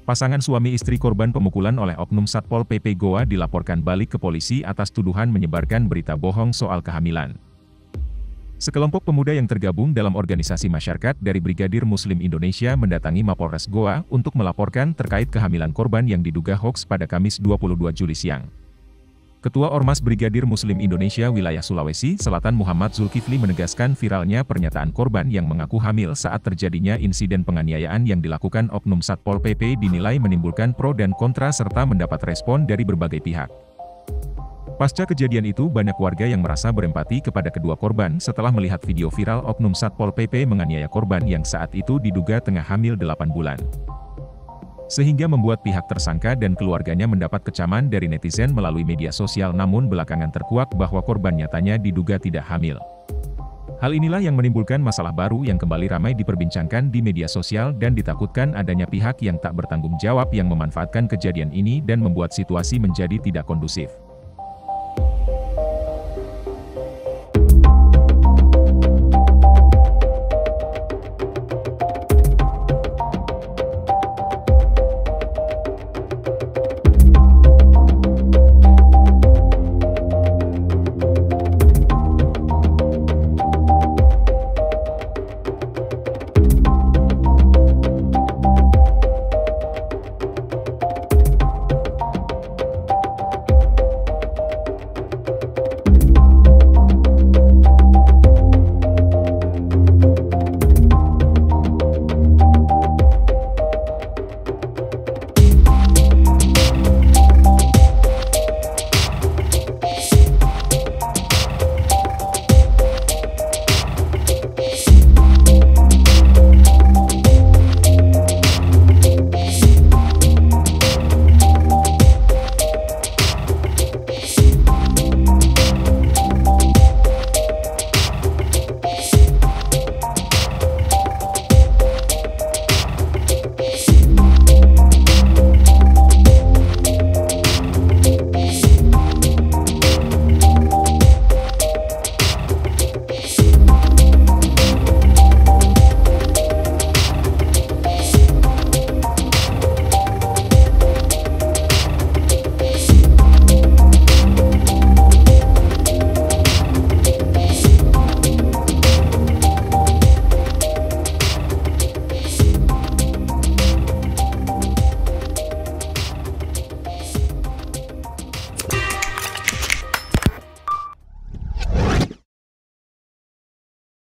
Pasangan suami istri korban pemukulan oleh oknum Satpol PP Goa dilaporkan balik ke polisi atas tuduhan menyebarkan berita bohong soal kehamilan. Sekelompok pemuda yang tergabung dalam organisasi masyarakat dari Brigadir Muslim Indonesia mendatangi Mapolres Goa untuk melaporkan terkait kehamilan korban yang diduga hoaks pada Kamis 22 Juli siang. Ketua Ormas Brigadir Muslim Indonesia Wilayah Sulawesi Selatan Muhammad Zulkifli menegaskan viralnya pernyataan korban yang mengaku hamil saat terjadinya insiden penganiayaan yang dilakukan oknum Satpol PP dinilai menimbulkan pro dan kontra serta mendapat respon dari berbagai pihak. Pasca kejadian itu banyak warga yang merasa berempati kepada kedua korban setelah melihat video viral oknum Satpol PP menganiaya korban yang saat itu diduga tengah hamil 8 bulan. Sehingga membuat pihak tersangka dan keluarganya mendapat kecaman dari netizen melalui media sosial, namun belakangan terkuak bahwa korban nyatanya diduga tidak hamil. Hal inilah yang menimbulkan masalah baru yang kembali ramai diperbincangkan di media sosial dan ditakutkan adanya pihak yang tak bertanggung jawab yang memanfaatkan kejadian ini dan membuat situasi menjadi tidak kondusif.